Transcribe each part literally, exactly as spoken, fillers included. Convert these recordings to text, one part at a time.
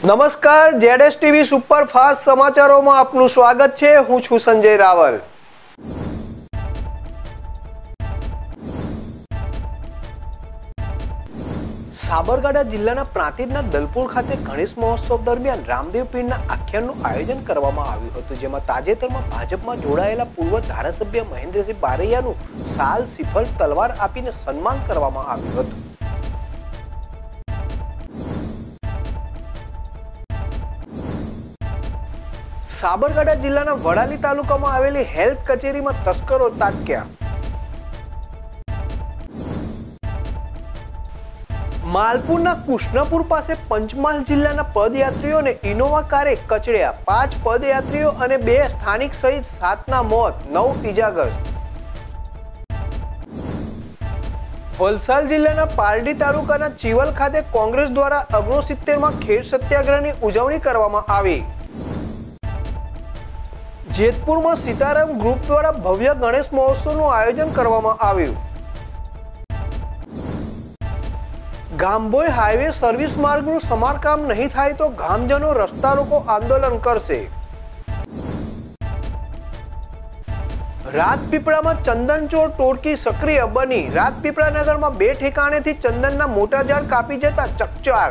नमस्कार, ZS TV superfast समाचारों में आपનું સ્વાગત છે। હું છું સંજય રાવલ। સાબરકાંઠા જિલ્લાના પ્રાંતિજના દલપુર ખાતે ગણેશ મહોત્સવ દરમિયાન રામદેવ પીરના આખ્યાનનું આયોજન કરવામાં આવ્યું હતું, જેમાં તાજેતરમાં ભાજપમાં જોડાયેલા પૂર્વ ધારાસભ્ય મહેન્દ્રસિંહ બારૈયાનું સાલ સિફળ તલવાર આપીને સન્માન કરવામાં આવ્યું હતું। સાબરકાંઠા જિલ્લાના વડાલી તાલુકામાં આવેલી હેલ્થ કચેરીમાં તસ્કરો તાક્યા। માલપુરના કૃષ્ણપુર પાસે પંચમહાલ જિલ્લાના પદયાત્રીઓને ઇનોવા કારે કચડ્યા। પાંચ પદયાત્રીઓ અને બે સ્થાનિક સહિત સાતના મોત, નવ ઇજાગ્રસ્ત। વલસાડ જિલ્લાના પારડી તાલુકાના ચીવલ ખાતે કોંગ્રેસ દ્વારા ઓગણસિત્તેર માં ખેડ સત્યાગ્રહની ઉજવણી કરવામાં આવી। જેતપુર में सीताराम ग्रुप द्वारा भव्य गणेश महोत्सव आयोजन करवामां आव्युं। गामभोई हाईवे सर्विस मार्ग समारकाम नहीं थाय तो गामजनों रस्ता रोको आंदोलन करशे। राजपीपळा में चंदनचोर टोळकी सक्रिय बनी। राजपीपळा नगर में बे ठेकाणेथी चंदनना मोटा झाड़ कापी जता चकचार।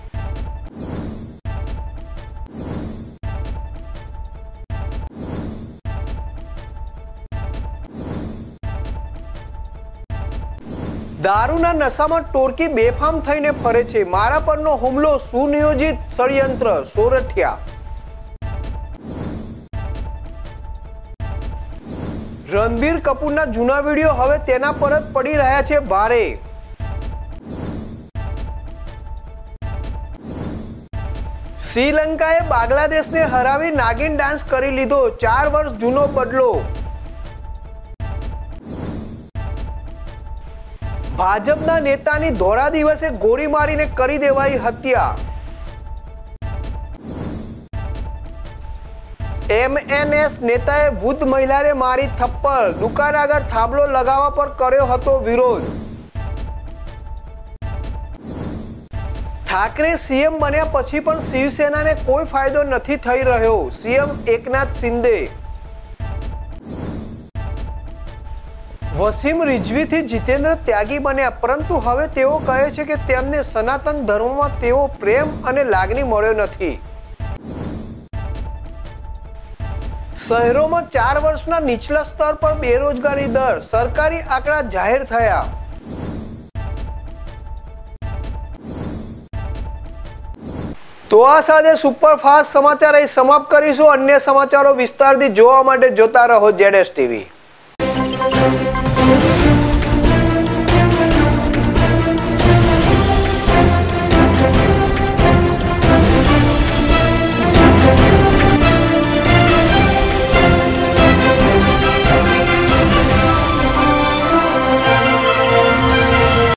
दारूना नशामां टोळकी बेफाम थईने फरे छे। मारा परनो हुमलो सुनियोजित षड्यंत्र, सोरठिया। रणबीर कपूरना जूना वीडियो हवे तेना पर ज पड़ी रह्या छे भारे। श्रीलंकाए बांग्लादेशने हरावी नागिन डांस करी लीधो। चार वर्ष जूनो बदलो। भाजपना नेतानी धोळा दिवसे गोળી मारीने करी देवाई हत्या। एमएनएस नेताए वृद्ध महिलाने मारी थप्पड़। दुकान आगळ थांबलो लगावा पर कर्यो हतो विरोध। ठाकरे सीएम बन्या पछी पण शिवसेनाने कोई फायदो नथी थई रह्यो। सीएम एकनाथ शिंदे। वसीम रिजवी थी जितेंद्र त्यागी बन्या, परंतु हवे तेओ कहे छे के तेमने सनातन धर्म में तेओ प्रेम अने लागणी मळ्यो नथी। शहरों में चार वर्षना निचला स्तर पर बेरोजगारी दर। सरकारी आंकड़ा जाहिर थया। तो आ साथे सुपरफास्ट समाचार समाप्त करीशुं। अन्य समाचारों विस्तारथी जोवा माटे जोता रहो जेडएस टीवी।